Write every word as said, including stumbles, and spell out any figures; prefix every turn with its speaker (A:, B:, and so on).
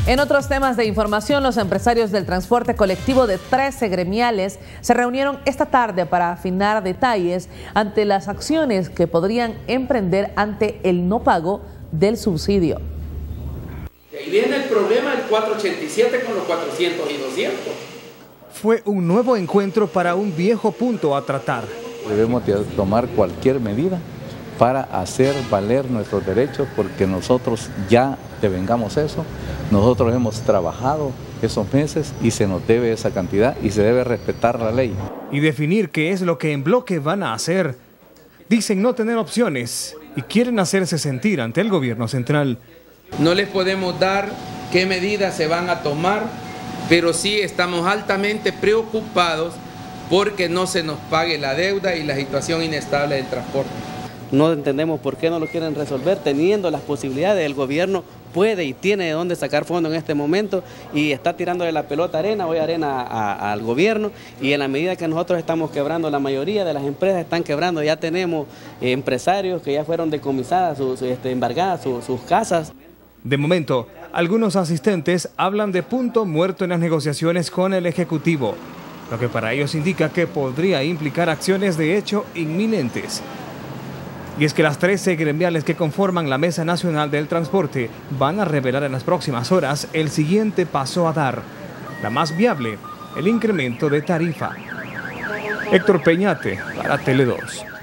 A: En otros temas de información, los empresarios del transporte colectivo de trece gremiales se reunieron esta tarde para afinar detalles ante las acciones que podrían emprender ante el no pago del subsidio.
B: Y ahí viene el problema del cuatrocientos ochenta y siete con los cuatrocientos y doscientos.
C: Fue un nuevo encuentro para un viejo punto a tratar.
D: Debemos de tomar cualquier medida para hacer valer nuestros derechos, porque nosotros ya devengamos eso, nosotros hemos trabajado esos meses y se nos debe esa cantidad y se debe respetar la ley.
C: Y definir qué es lo que en bloque van a hacer. Dicen no tener opciones y quieren hacerse sentir ante el gobierno central.
B: No les podemos dar qué medidas se van a tomar, pero sí estamos altamente preocupados porque no se nos pague la deuda y la situación inestable del transporte.
E: No entendemos por qué no lo quieren resolver, teniendo las posibilidades. El gobierno puede y tiene de dónde sacar fondos en este momento y está tirándole la pelota arena, hoy arena a, a, al gobierno, y en la medida que nosotros estamos quebrando, la mayoría de las empresas están quebrando. Ya tenemos eh, empresarios que ya fueron decomisadas, sus, este, embargadas sus, sus casas.
C: De momento, algunos asistentes hablan de punto muerto en las negociaciones con el Ejecutivo, lo que para ellos indica que podría implicar acciones de hecho inminentes. Y es que las trece gremiales que conforman la Mesa Nacional del Transporte van a revelar en las próximas horas el siguiente paso a dar, la más viable, el incremento de tarifa. Héctor Peñate, para Tele dos.